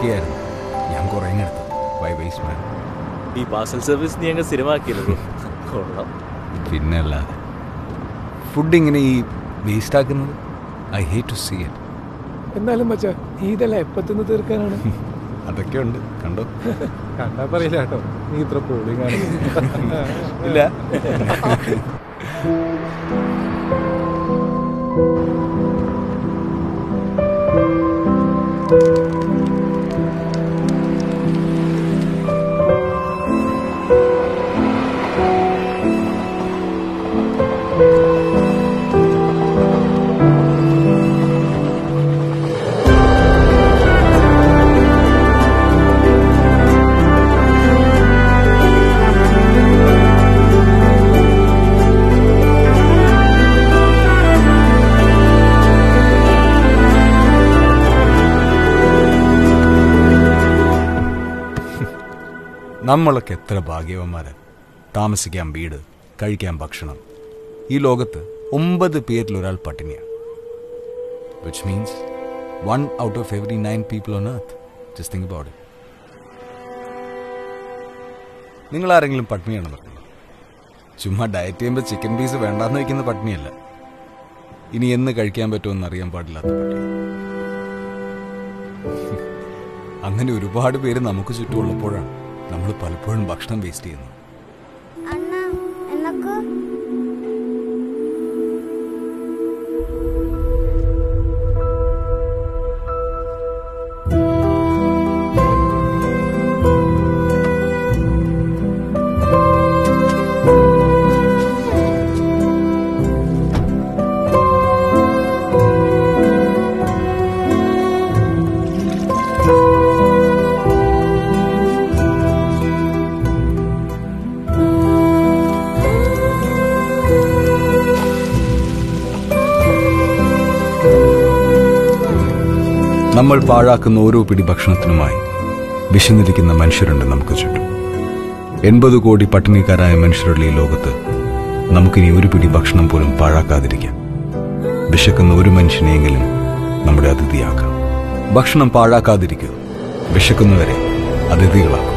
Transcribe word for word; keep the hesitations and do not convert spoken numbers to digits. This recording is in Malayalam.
ബുക്ക് ചെയ്യായിരുന്നു. ഞാൻ കുറേ എടുത്തു. Why waste man? ഈ പാർസൽ സർവീസ് നീ അങ്ങ് സ്ഥിരമാക്കിയല്ലോ. കൊള്ളാം. പിന്നെ അല്ലാതെ ഫുഡ് ഇങ്ങനെ ഈ വേസ്റ്റ് ആക്കുന്നത് I hate to see it. എന്നാലും മച്ചാ ഇതെല്ലാം എപ്പത്തിന്ന് തീർക്കാനാണ്? അതൊക്കെ ഉണ്ട്, കണ്ടോ? കണ്ടാ പറയില്ല കേട്ടോ, നീ ഇത്ര പോളിംഗ് ആണ്. ഇല്ല. നമ്മളൊക്കെ എത്ര ഭാഗ്യവന്മാരാണ്. താമസിക്കാൻ വീട്, കഴിക്കാൻ ഭക്ഷണം. ഈ ലോകത്ത് ഒമ്പത് പേരിൽ ഒരാൾ പട്ടിണിയാണ്. Which means one out of every nine people on earth. Just think about it. നിങ്ങൾ ആരെങ്കിലും പട്ടിണിയാണെന്ന് പറഞ്ഞു? ചുമ്മാ ഡയറ്റ് ചെയ്യുമ്പോൾ ചിക്കൻ പീസ് വേണ്ടാന്ന് വയ്ക്കുന്ന പട്ടിണിയല്ല. ഇനി എന്ന് കഴിക്കാൻ പറ്റുമെന്ന് അറിയാൻ പാടില്ലാത്ത പട്ടിണി. അങ്ങനെ ഒരുപാട് പേര് നമുക്ക് ചുറ്റുമുള്ളപ്പോഴാണ് നമ്മൾ പലപ്പോഴും ഭക്ഷണം വേസ്റ്റ് ചെയ്യുന്നു. നമ്മൾ പാഴാക്കുന്ന ഓരോ പിടി ഭക്ഷണത്തിനുമായി വിശന്നിരിക്കുന്ന മനുഷ്യരുണ്ട് നമുക്ക് ചുറ്റും. എൺപത് കോടി പട്ടിണിക്കാരായ മനുഷ്യരുള്ള ഈ ലോകത്ത് നമുക്കിനി ഒരു പിടി ഭക്ഷണം പോലും പാഴാക്കാതിരിക്കാം. വിശക്കുന്ന ഒരു മനുഷ്യനെയെങ്കിലും നമ്മുടെ അതിഥിയാക്കാം. ഭക്ഷണം പാഴാക്കാതിരിക്കുക. വിശക്കുന്നവരെ അതിഥികളാക്കാം.